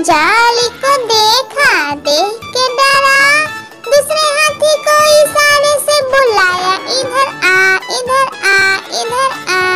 जाली को देखा, देख के डरा, दूसरे हाथी को इशारे से बुलाया, इधर आ, इधर आ, इधर आ।